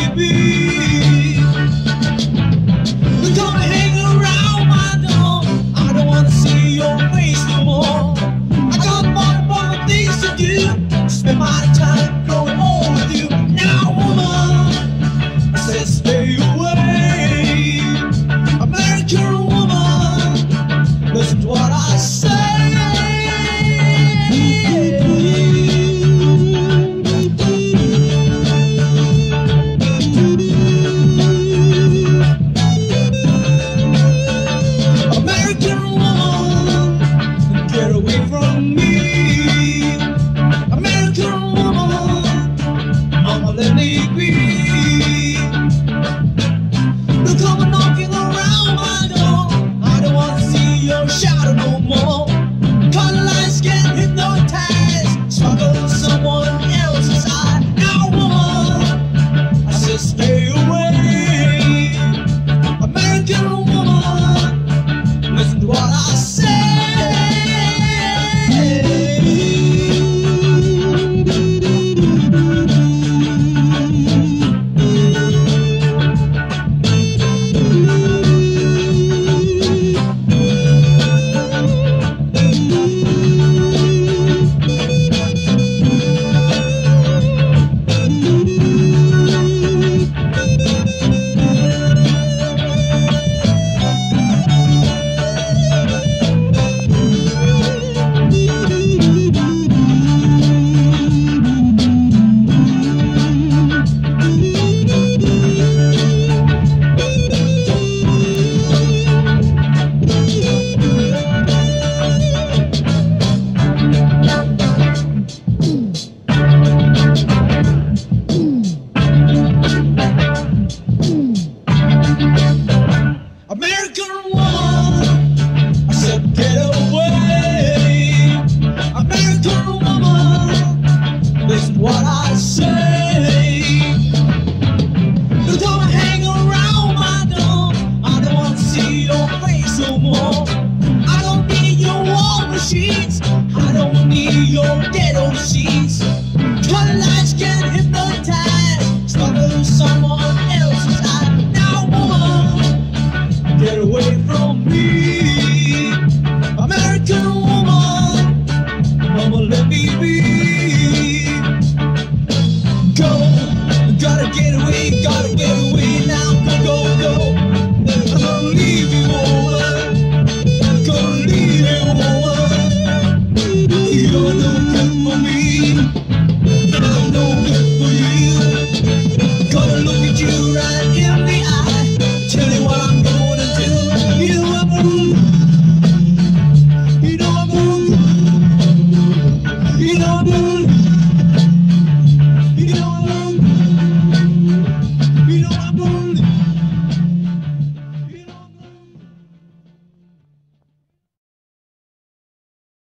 be. Come and hang around my door. I don't wanna see your face no more. I got more things to do. Spend my time growing old with you. Now, woman, I said stay away. American woman, listen to what I say. I don't need your ghetto sheets. Color lights can hypnotize. Smuggle someone else's eye. Now, woman, get away from me. American woman, mama, let me be. Go, gotta get away now. Go, go. I'm gonna leave you, woman. Gonna leave you, woman. You're no good for me.